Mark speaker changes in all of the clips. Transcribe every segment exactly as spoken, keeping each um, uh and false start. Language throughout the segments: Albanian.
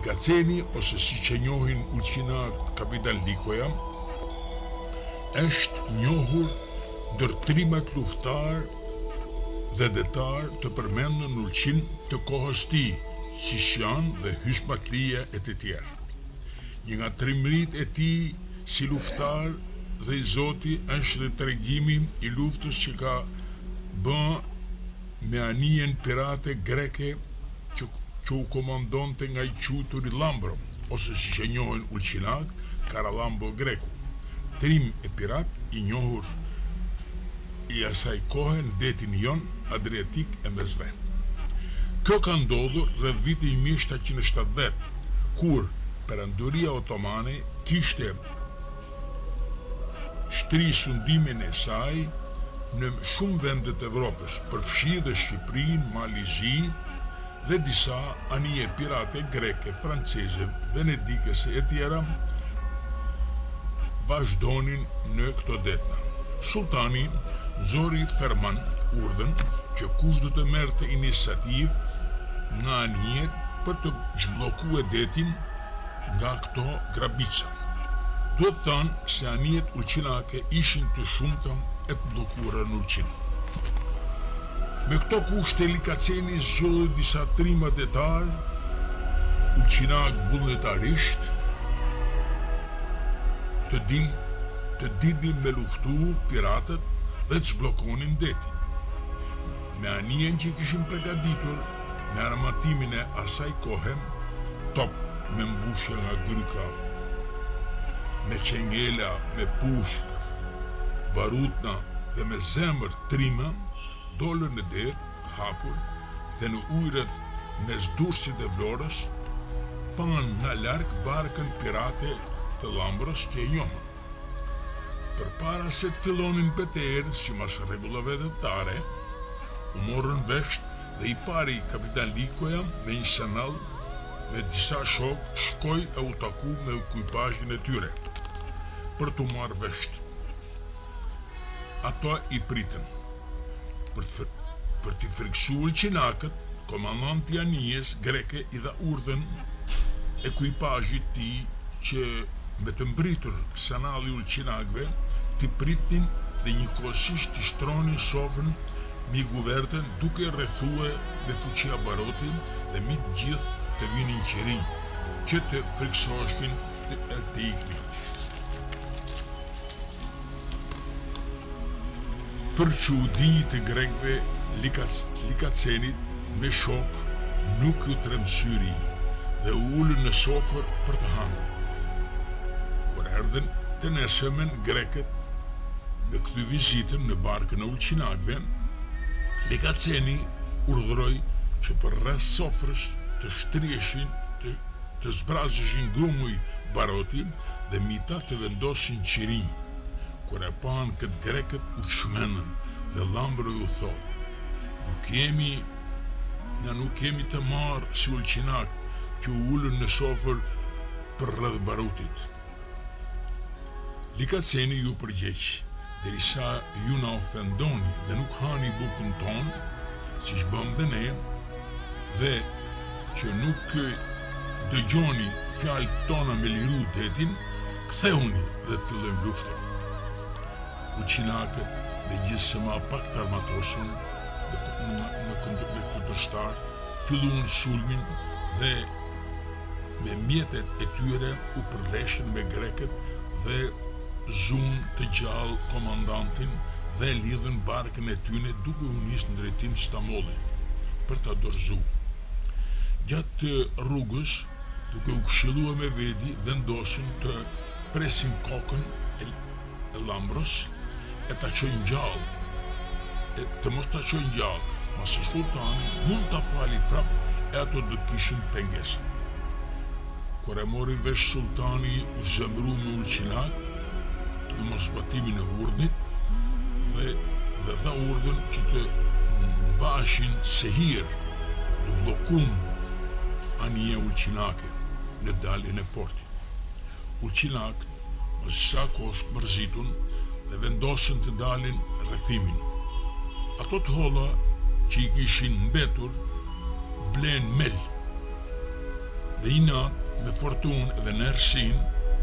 Speaker 1: Likaceni, ose si që njohin Ulçinak Kapitan Likoja, është njohur ndër trimat luftar dhe detar të përmendur në Ulçin të kohës tij, Sishan dhe Hyshmatlia e të tjerë. Një nga trimërit e tij si luftar dhe i Zoti është dhe tregimi i luftës që ka bën me anijen pirate greke që, që u komandonte nga i qutur i Lambro, ose si që njohen Ulçinak, Karalambo Greku, trim e pirat i njohur i asaj kohe në detin jon Adriatik e Mesdhen. Kjo ka ndodhur rreth vitit një mijë shtatëqind e shtatëdhjetë, kur Perandoria Otomane kishte shtri sundimin e saj në shumë vende të Evropës, përfshi dhe Shqipërinë, Malizi dhe disa anije pirate greke, franceze, venedikese e tjera vazhdonin në këto detna. Sultani nxori ferman urdhën që kush do të merrte iniciativë nga anijet për të zhbllokuar detin nga këto grabica. Duhet thënë se anijet ulçinake ishin të shumta e të bllokuara në Ulçin. Me këto kushte Likaceni zgjodhi disa trima detar, Ulçinak vullnetarisht të din të dinin me luftu piratët dhe të zhbllokonin detin. Me anijen që kishin përgatitur me armatimin e asaj kohe, top me mbushje nga gryka, me qengela, me pushk, barutna dhe me zemër trima, dolën në det, hapur, dhe në ujret mes Durrësit e Vlorës, pan nga larg barkën pirate të Lambros që e njohën. Përpara se të fillonin betejën sipas rregullave detare, u morën vesh dhe i pari Kapitan Likoja me një senall me disa shok shkoi e u taku me ekipazhin e tyre për t'u marrë vesh. Ato i pritën. Për të, për t'i friksuar Ulçinakët, komandanti i anijes greke i dha urdhën ekipazhit të tij që me të mbritur senalli i Ulçinakëve t'i pritin dhe njëkohësisht t'i shtronin sofrën mi guvertën duke rrethuar me fuqia barotin dhe mi të gjithë të vinin qiri që të friksoheshin e të iknin. Për çudi të grekëve, Likacenit me shok nuk ju tremsyri dhe u ulën në sofër për të hënur. Kur erdhen të nesëmen grekët me këtë vizitën në barkën e Ulçinakëve, Likaceni urdhëroi që për rreth sofrës të shtrieshin, të, të zbrazeshin grumuj baroti dhe mita të vendosin qirinj. Kur e pan këtë grekët u çmenën dhe Lambro ju thotë: Nuk jemi, na nuk jemi të marrë si Ulçinak që u ulën në sofër për rreth barutit. Likaceni ju përgjegj: derisa ju na ofendoni dhe nuk hani bukën tonë, siç bëm dhe ne, dhe që nuk dëgjoni fjalët tona me liru detin, ktheuni dhe të fillojmë luftën. Ulçinakët me gjithsesi pak të armatosur me kundërshtar filluan sulmin dhe me mjetet e tyre u përleshën me grekët dhe zun të gjallë komandantin dhe lidhën barkën e tyre duke u nisë në drejtim Stambollit për ta dorëzuar. Gjatë rrugës, duke u këshilluar me vedi, vendosën të presin kokën e Lambros e ta çojnë gjallë, e të mos ta çojnë gjallë, masi sultani mund ta fali prap e ato do të kishin pengesën. Kur e mori vesh sultani u zemru me Ulçinak në mosbatimin e urdhnit dhe dhe dha urdhën që të mbashin sehir në bllokum anije Ulçinake në daljen e portit. Ulçinakët pas sa kohë të mërzitun dhe vendosën të dalin rrethimin. Ato të holla që i kishin mbetur blen mel Dhe i natë me fortunë dhe në errësin,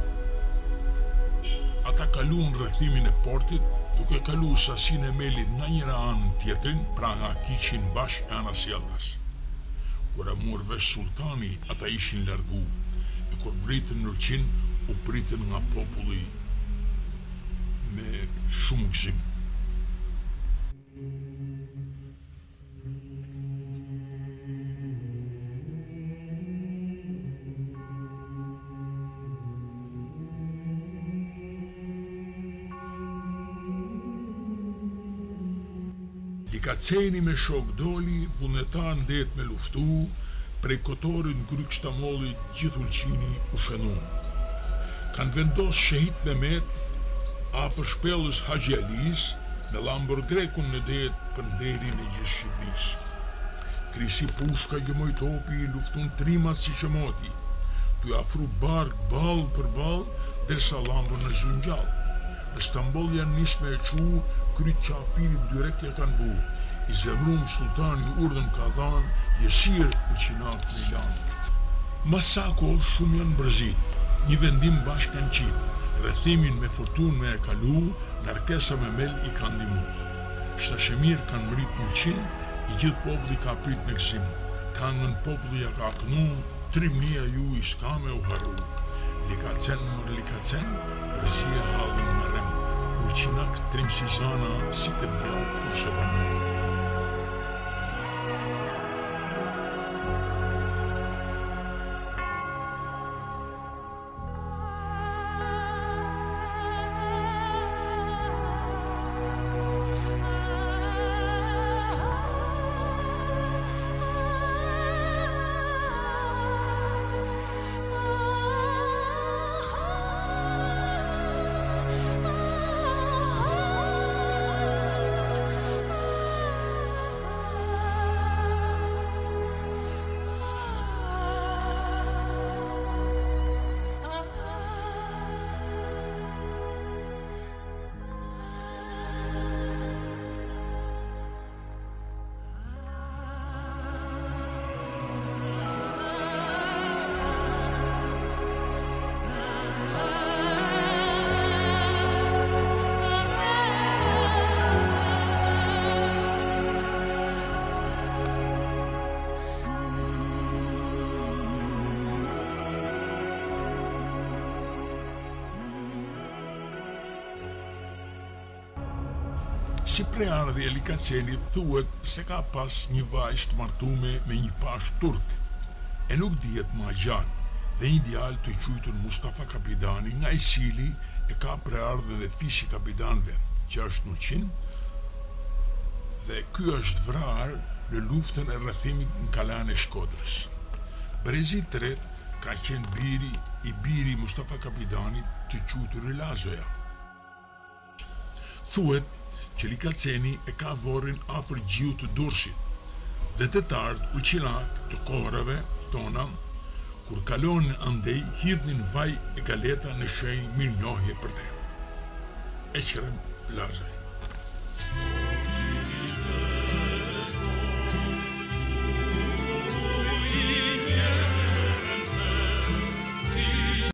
Speaker 1: ata kaluan rrethimin e portit, duke kalu sasinë e melit nga njëra anë tjetrin, pra nga kiqin bashkë ana sjelltas. Kur e mor vesh sultani, ata ishin largu, e kur mbritën në Ulqin, u pritën nga populli me shumë gëzim. Likaceni me shok doli, vullnetar ndet me luftu, prej Kotorit në Gryk Shtamollit gjithë Ulqini u shënu. Kanë vendos Shehit Mehmet afër shpellës Haxhi Alis me llambër grekun në det për nderin e gjithë Shqipërisë. Krisi pushka gjëmoj topi, luftun trimat si qëmoti, tu afru bark ball për ball, derisa llambër në zun gjallë. Në Stamboll janë nis me e qu, kryt qafirit dyrekja kanë vu, i zemrum sultani urdhën ka dhanë, jesir Ulqinat në lanë. Masako shumë janë bërzit, një vendim bashkë kanë qitë, rrethimin me fortun me e kalu, narkesa me mel i kanë ndimu. Shtashemir kanë mrit në Ulqin, i gjithë populli ka prit me gëzim, kanë në populli ja ka kënu, trimnia ju i s'ka me u haru. Likacen mër likacen, përzia halën me rem, Ulqinak trim si zana, si këtë djallë kur se banon. Si preardhja e Likacenit thuhet se ka pas një vajzë të martume me një pash turk, e nuk dihet më gjatë, dhe një djalë të quajtur Mustafa Kapidani, nga i cili e ka preardhën dhe fishi kapitanëve, që është në Ulqin, dhe ky është vrarë në luftën e rrethimit në Kalan e Shkodrës. Brezi i tretë ka qenë biri i biri Mustafa Kapidanit të quajtur Lazoja. Thuhet që Likaceni e ka vorrin afër gjiut të Durrësit, dhe të tardë Ulqinak të kohërave tona, kur kalonin andej, hidhnin vaj e galeta në shenjë mirënjohje për te. E qërëm Lazaj.